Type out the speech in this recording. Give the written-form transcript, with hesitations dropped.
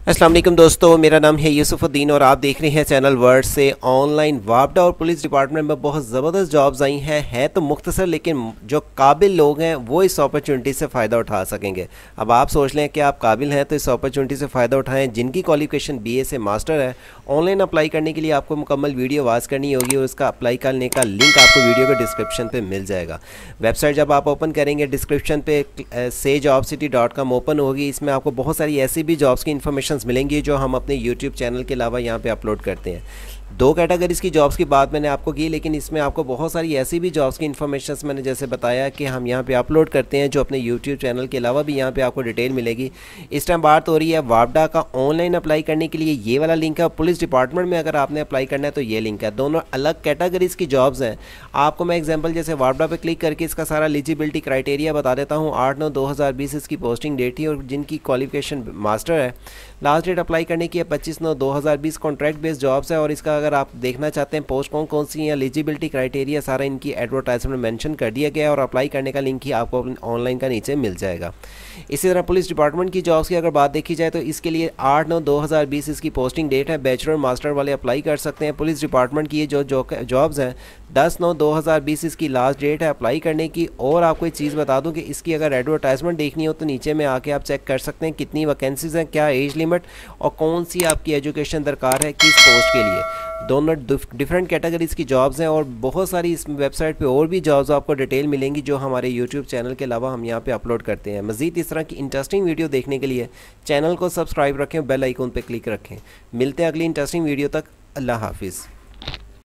अस्सलाम वालेकुम दोस्तों, मेरा नाम है यूसुफुद्दीन और आप देख रहे हैं चैनल वर्ड से। ऑनलाइन वापडा और पुलिस डिपार्टमेंट में बहुत ज़बरदस्त जॉब्स आई हैं। है तो मुख्तसर, लेकिन जो काबिल लोग हैं वो इस अपॉर्चुनिटी से फ़ायदा उठा सकेंगे। अब आप सोच लें कि आप काबिल हैं तो इस अपॉर्चुनिटी से फ़ायदा उठाएं। जिनकी क्वालिफिकेशन BA से मास्टर है, ऑनलाइन अप्लाई करने के लिए आपको मुकम्मल वीडियो वॉच करनी होगी और उसका अप्लाई करने का लिंक आपको वीडियो के डिस्क्रिप्शन पर मिल जाएगा। वेबसाइट जब आप ओपन करेंगे, डिस्क्रिप्शन पे sejobcity.com ओपन होगी। इसमें आपको बहुत सारी ऐसी भी जॉब्स की इन्फॉर्मेशन मिलेंगी जो हम अपने YouTube चैनल के अलावा यहाँ पे अपलोड करते हैं। दो कैटेगरीज़ की जॉब्स की बात मैंने आपको की, लेकिन इसमें आपको बहुत सारी ऐसी भी जॉब्स की इन्फॉर्मेशन मैंने जैसे बताया कि हम यहाँ पे अपलोड करते हैं, जो अपने YouTube चैनल के अलावा भी यहाँ पे आपको डिटेल मिलेगी। इस टाइम बात हो रही है वापडा का ऑनलाइन अप्लाई करने के लिए, ये वाला लिंक है। पुलिस डिपार्टमेंट में अगर आपने अप्लाई करना है तो ये लिंक है। दोनों अलग कैटेगरीज़ की जॉब्स हैं। आपको मैं एग्जाम्पल जैसे वापडा पर क्लिक करके इसका सारा एलिजिबिलिटी क्राइटेरिया बता देता हूँ। 8/9/2020 इसकी पोस्टिंग डेट थी और जिनकी क्वालिफिकेशन मास्टर है, लास्ट डेट अप्लाई करने की है 25/9/2020। कॉन्ट्रैक्ट बेस्ड जॉब्स है और इसका अगर आप देखना चाहते हैं पोस्ट कौन सी है, एलिजिबिलिटी क्राइटेरिया सारा इनकी एडवर्टाइजमेंट मेंशन कर दिया गया है और अप्लाई करने का लिंक ही आपको ऑनलाइन का नीचे मिल जाएगा। इसी तरह पुलिस डिपार्टमेंट की जॉब्स की अगर बात देखी जाए तो इसके लिए 8/9/2020 इसकी पोस्टिंग डेट है। बैचलर मास्टर वाले अप्लाई कर सकते हैं। पुलिस डिपार्टमेंट की ये जो जॉब्स हैं 10/9/2020 इसकी लास्ट डेट है अप्लाई करने की। और आपको एक चीज़ बता दूं कि इसकी अगर एडवर्टाइजमेंट देखनी हो तो नीचे में आके आप चेक कर सकते हैं कितनी वैकेंसीज़ हैं, क्या एज लिमिट और कौन सी आपकी एजुकेशन दरकार है किस पोस्ट के लिए। दोनों डिफरेंट कैटेगरीज़ की जॉब्स हैं और बहुत सारी इस वेबसाइट पे और भी जॉब्स आपको डिटेल मिलेंगी जो हमारे YouTube चैनल के अलावा हम यहाँ पे अपलोड करते हैं। मज़ीद इस तरह की इंटरेस्टिंग वीडियो देखने के लिए चैनल को सब्सक्राइब रखें, बेल आइकन पे क्लिक रखें। मिलते हैं अगली इंटरेस्टिंग वीडियो तक। अल्लाह हाफिज़।